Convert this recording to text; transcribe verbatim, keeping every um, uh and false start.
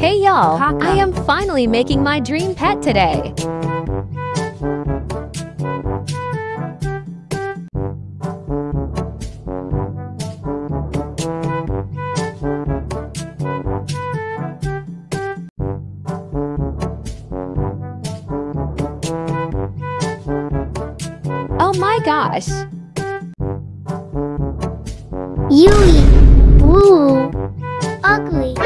Hey y'all, Kaka. I am finally making my dream pet today. Oh my gosh. Yui. Woo. Ugly.